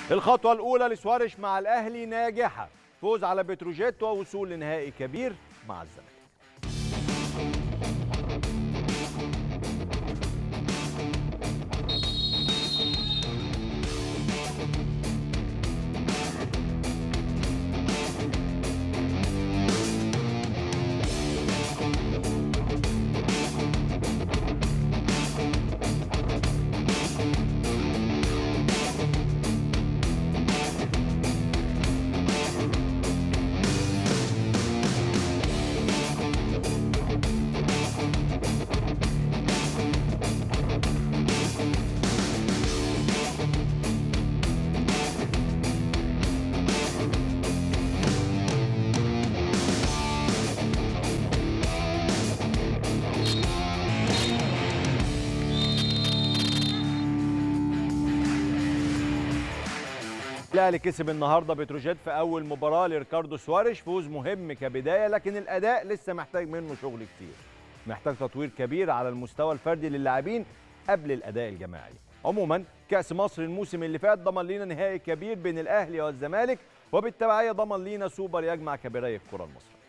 الخطوة الأولى لسواريش مع الأهلي ناجحة، فوز على بتروجيت ووصول لنهائي كبير مع الزمالك. الأهلي كسب النهارده بتروجيت في أول مباراة لريكاردو سواريش، فوز مهم كبداية، لكن الأداء لسه محتاج منه شغل كتير. محتاج تطوير كبير على المستوى الفردي للاعبين قبل الأداء الجماعي. عموما كأس مصر الموسم اللي فات ضمن لينا نهائي كبير بين الأهلي والزمالك، وبالتبعية ضمن لينا سوبر يجمع كبيري الكرة المصرية.